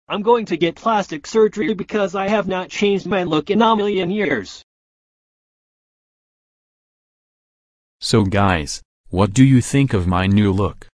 I'm going to get plastic surgery because I have not changed my look in a million years. So guys, what do you think of my new look?